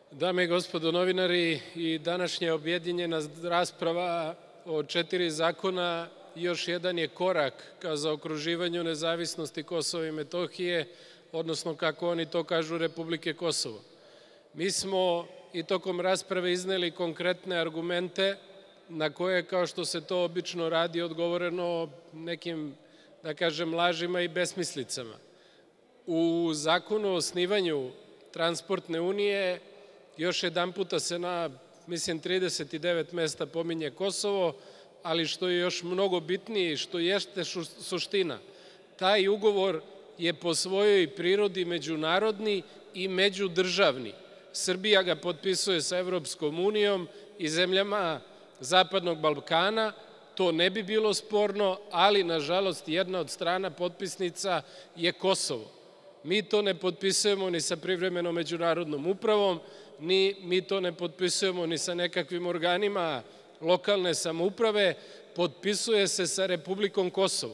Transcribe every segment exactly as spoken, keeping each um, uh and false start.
Dame i gospodo novinari, i današnja objedinjena rasprava o četiri zakona još jedan je korak ka zaokruživanju nezavisnosti Kosova i Metohije, odnosno, kako oni to kažu, Republike Kosovo. Mi smo i tokom rasprave izneli konkretne argumente na koje, kao što se to obično radi, odgovoreno nekim, da kažem, lažima i besmislicama. U Zakonu o osnivanju Transportne unije još jedan puta se na, mislim, trideset devet mesta pominje Kosovo, ali što je još mnogo bitnije i što jeste suština, taj ugovor je po svojoj prirodi međunarodni i međudržavni. Srbija ga potpisuje sa Evropskom unijom i zemljama Zapadnog Balkana, to ne bi bilo sporno, ali nažalost jedna od strana potpisnica je Kosovo. Mi to ne potpisujemo ni sa privremenom međunarodnom upravom, ni mi to ne potpisujemo ni sa nekakvim organima lokalne samouprave, potpisuje se sa Republikom Kosovo.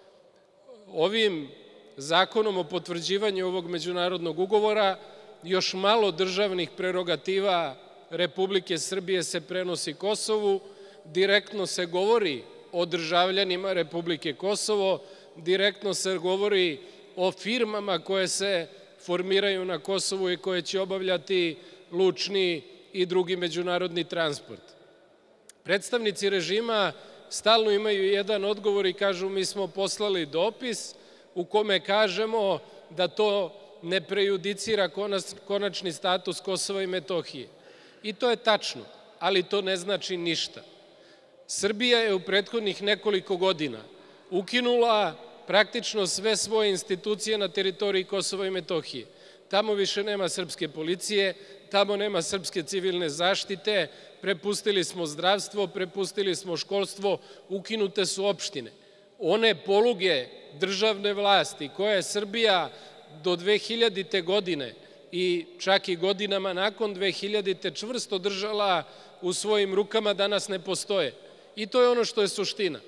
Ovim zakonom o potvrđivanju ovog međunarodnog ugovora još malo državnih prerogativa Republike Srbije se prenosi Kosovu, direktno se govori o državljanima Republike Kosovo, direktno se govori o firmama koje se formiraju na Kosovu i koje će obavljati lučni i drugi međunarodni transport. Predstavnici režima stalno imaju jedan odgovor i kažu mi smo poslali dopis u kome kažemo da to ne prejudicira konačni status Kosova i Metohije. I to je tačno, ali to ne znači ništa. Srbija je u prethodnih nekoliko godina ukinula praktično sve svoje institucije na teritoriji Kosova i Metohije. Tamo više nema srpske policije, tamo nema srpske civilne zaštite, prepustili smo zdravstvo, prepustili smo školstvo, ukinute su opštine. One poluge državne vlasti koje je Srbija do dve hiljadite godine i čak i godinama nakon dve hiljadite čvrsto držala u svojim rukama, danas ne postoje. I to je ono što je suština.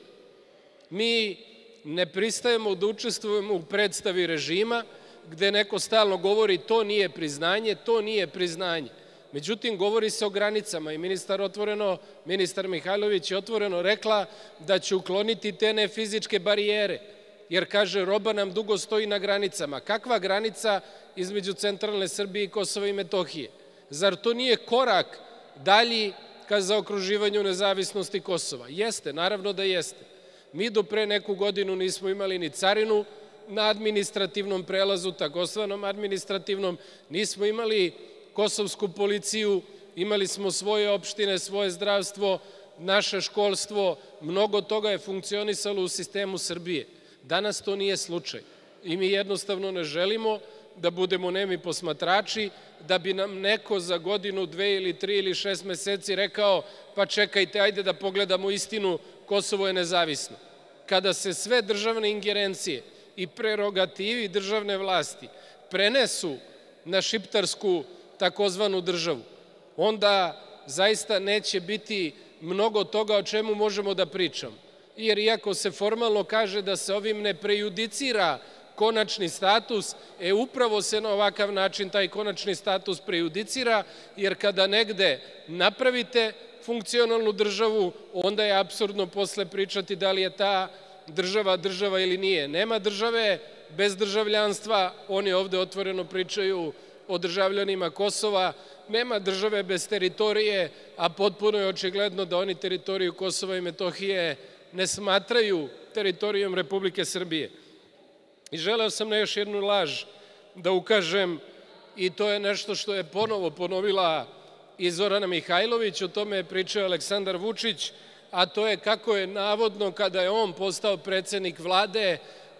Mi ne pristajemo da učestvujemo u predstavi režima gde neko stalno govori to nije priznanje, to nije priznanje. Međutim, govori se o granicama i ministar otvoreno, ministar Mihajlović je otvoreno rekla da će ukloniti te nefizičke barijere, jer kaže roba nam dugo stoji na granicama. Kakva granica između centralne Srbije i Kosova i Metohije? Zar to nije korak dalji ka zaokruživanju nezavisnosti Kosova? Jeste, naravno da jeste. Mi do pre neku godinu nismo imali ni carinu na administrativnom prelazu, takozvanom administrativnom, nismo imali kosovsku policiju, imali smo svoje opštine, svoje zdravstvo, naše školstvo, mnogo toga je funkcionisalo u sistemu Srbije. Danas to nije slučaj i mi jednostavno ne želimo da budemo nemi posmatrači, da bi nam neko za godinu, dve ili tri ili šest meseci rekao pa čekajte, ajde da pogledamo istinu, Kosovo je nezavisno. Kada se sve državne ingerencije i prerogativi državne vlasti prenesu na šiptarsku takozvanu državu, onda zaista neće biti mnogo toga o čemu možemo da pričamo. Jer iako se formalno kaže da se ovim ne prejudicira konačni status, e upravo se na ovakav način taj konačni status prejudicira, jer kada negde napravite funkcionalnu državu, onda je apsurdno posle pričati da li je ta država država ili nije. Nema države bez državljanstva, oni ovde otvoreno pričaju o državljanima Kosova, nema države bez teritorije, a potpuno je očigledno da oni teritoriju Kosova i Metohije ne smatraju teritorijom Republike Srbije. I želeo sam na još jednu laž da ukažem i to je nešto što je ponovo ponovila i Zorana Mihajlović, o tome je pričao Aleksandar Vučić, a to je kako je navodno kada je on postao predsednik Vlade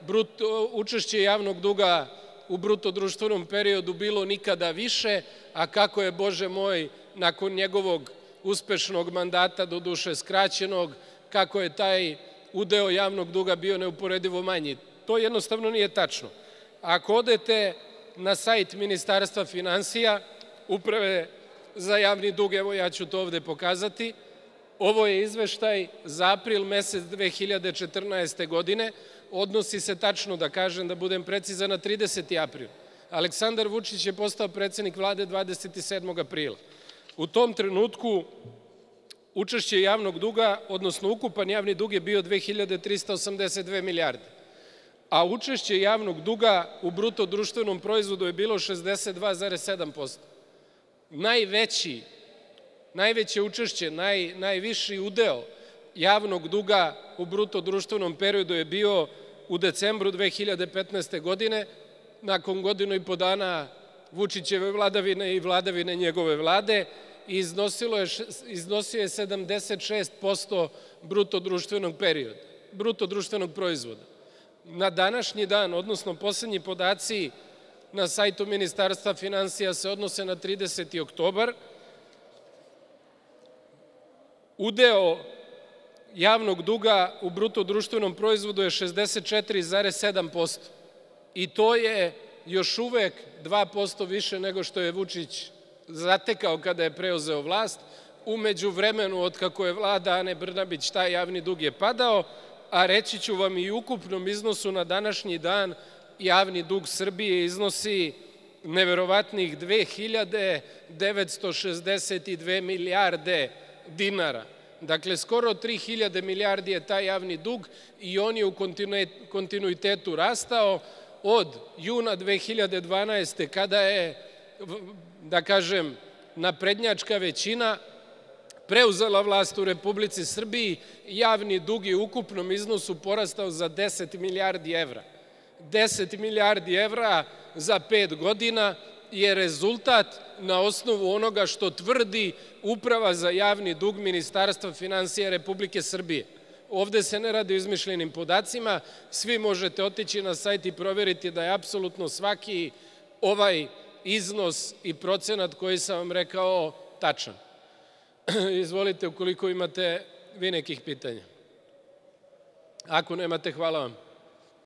učešće javnog duga u bruto društvenom periodu bilo nikada više, a kako je, Bože moj, nakon njegovog uspešnog mandata, doduše skraćenog, kako je taj udeo javnog duga bio neuporedivo manji. To jednostavno nije tačno. Ako odete na sajt Ministarstva finansija, Uprave za javni dug, evo ja ću to ovde pokazati, ovo je izveštaj za april mesec dve hiljade četrnaeste godine, odnosi se tačno, da kažem, da budem precizan, na trideseti april. Aleksandar Vučić je postao predsednik Vlade dvadeset sedmog aprila. U tom trenutku učešće javnog duga, odnosno ukupan javni dug je bio dve hiljade trista osamdeset dve milijarde, a učešće javnog duga u bruto društvenom proizvodu je bilo šezdeset dva zarez sedam posto. Najveći, najveće učešće, naj, najviši udeo javnog duga u bruto društvenom periodu je bio u decembru dve hiljade petnaeste. godine, nakon godinu i po dana Vučićeve vladavine i vladavine njegove vlade, i iznosilo je, iznosio je sedamdeset šest posto bruto društvenog perioda, bruto društvenog proizvoda. Na današnji dan, odnosno poslednji podaci na sajtu Ministarstva finansija se odnose na trideseti oktobar, udeo javnog duga u bruto društvenom proizvodu je šezdeset četiri zarez sedam posto i to je još uvek dva posto više nego što je Vučić zatekao kada je preuzeo vlast. U međuvremenu, od kako je Vlada Ane Brnabić, taj javni dug je padao, a reći ću vam i u ukupnom iznosu na današnji dan javni dug Srbije iznosi neverovatnih dve hiljade devetsto šezdeset dve milijarde dinara. Dakle, skoro tri hiljade milijardi je taj javni dug i on je u kontinuitetu rastao od juna dve hiljade dvanaeste. kada je, da kažem, naprednjačka većina preuzela vlast u Republici Srbiji, javni dug je u ukupnom iznosu porastao za deset milijardi evra. deset milijardi evra za pet godina je rezultat na osnovu onoga što tvrdi Uprava za javni dug Ministarstva finansija Republike Srbije. Ovde se ne radi o izmišljenim podacima, svi možete otići na sajt i proveriti da je apsolutno svaki ovaj iznos i procenat koji sam vam rekao tačan. Izvolite, ukoliko imate vi nekih pitanja. Ako nemate, hvala vam.